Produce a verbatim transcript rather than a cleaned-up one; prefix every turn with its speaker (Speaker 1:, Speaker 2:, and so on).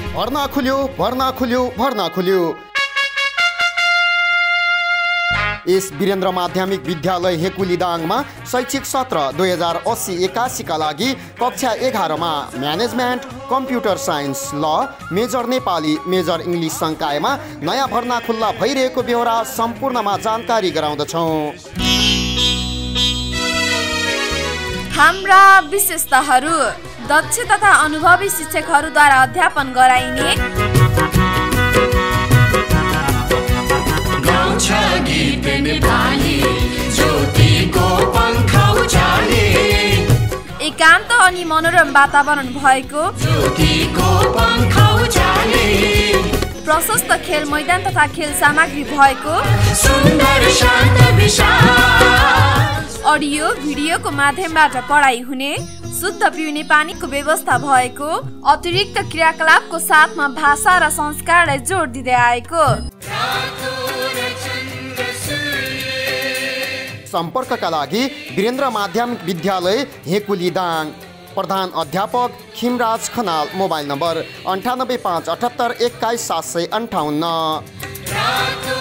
Speaker 1: भर्ना खुल्यो भर्ना खुल्यो भर्ना खुल्यो। यस वीरेन्द्र माध्यमिक विद्यालय हेकुलीदाङमा शैक्षिक सत्र दुई हजार अस्सी एकासीका लागि कक्षा एघारमा management, computer science, law, major Nepali, major English संकायमा नयाँ भर्ना खुल्ला भइरहेको बेहोरा सम्पूर्णमा जानकारी गराउँदछौँ।
Speaker 2: हाम्रा विशेषताहरू: दक्ष तथा अनुभवी शिक्षकहरूद्वारा अध्यापन गराइने, एकान्त अनि मनोरम वातावरण भएको, प्रशस्त खेल मैदान तथा खेल सामग्री भएको, अडियो भिडियोको माध्यमबाट पढाइ हुने, शुद्ध पिउने पानीको व्यवस्था भएको, अतिरिक्त क्रियाकलापको साथमा भाषा र संस्कारलाई जोड दिँदै आएको।
Speaker 1: सम्पर्कका लागि वीरेन्द्र माध्यमिक विद्यालय हेकुलीदाङ, प्रधान अध्यापक खिमराज खनाल, मोबाइल नम्बर अन्ठानब्बे पाँच अठहत्तर एक्काइस सात सय अन्ठाउन्न।